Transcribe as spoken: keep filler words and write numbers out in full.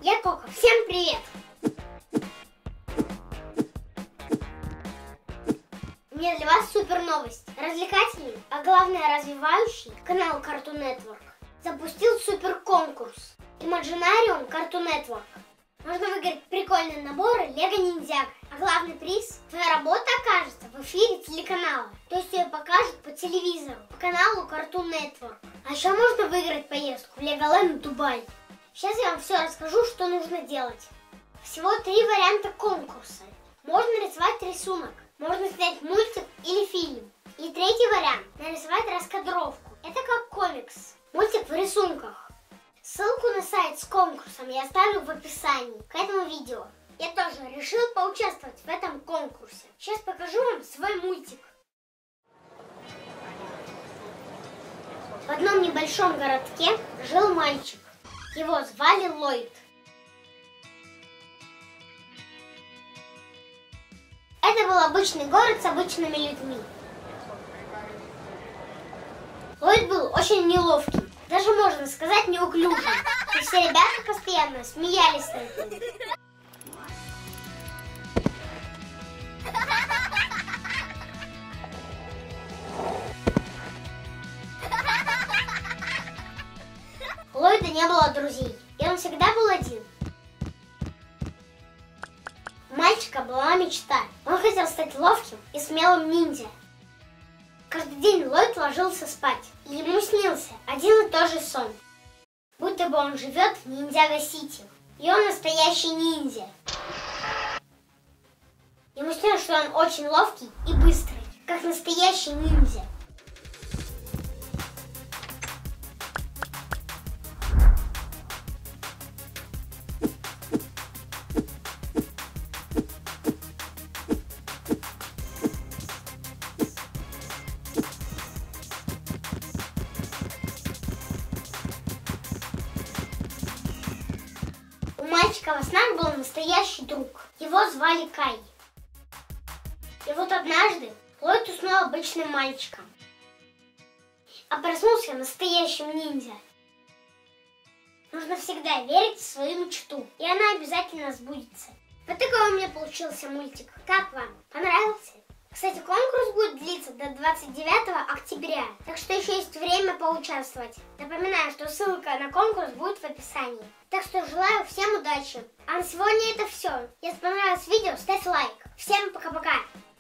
Я Кока. Всем привет! У меня для вас супер новость. Развлекательный, а главное развивающий канал Cartoon Network запустил супер конкурс Imaginarium Cartoon Network. Можно выиграть прикольные наборы Лего Ниндзяго, а главный приз – твоя работа окажется в эфире телеканала. То есть ее покажут по телевизору, по каналу Cartoon Network. А еще можно выиграть поездку в Леголенд Дубай. Сейчас я вам все расскажу, что нужно делать. Всего три варианта конкурса. Можно нарисовать рисунок, можно снять мультик или фильм. И третий вариант – нарисовать раскадровку. Это как комикс, мультик в рисунках. Ссылку на сайт с конкурсом я оставлю в описании к этому видео. Я тоже решил поучаствовать в этом конкурсе. Сейчас покажу вам свой мультик. В одном небольшом городке жил мальчик. Его звали Ллойд. Это был обычный город с обычными людьми. Ллойд был очень неловкий, даже можно сказать неуклюжий. И все ребята постоянно смеялись над ним. У Ллойда не было друзей, и он всегда был один. У мальчика была мечта. Он хотел стать ловким и смелым ниндзя. Каждый день Ллойд ложился спать, и ему снился один и тот же сон. Будто бы он живет в Ниндзяго-Сити, и он настоящий ниндзя. Ему снилось, что он очень ловкий и быстрый, как настоящий ниндзя. У мальчика во снах был настоящий друг. Его звали Кай. И вот однажды Ллойд уснул обычным мальчиком, а проснулся настоящим ниндзя. Нужно всегда верить в свою мечту, и она обязательно сбудется. Вот такой у меня получился мультик. Как вам? Понравился? Кстати, конкурс будет длиться до двадцать девятого октября, так что еще есть время поучаствовать. Напоминаю, что ссылка на конкурс будет в описании. Так что желаю всем удачи. А на сегодня это все. Если понравилось видео, ставь лайк. Всем пока-пока.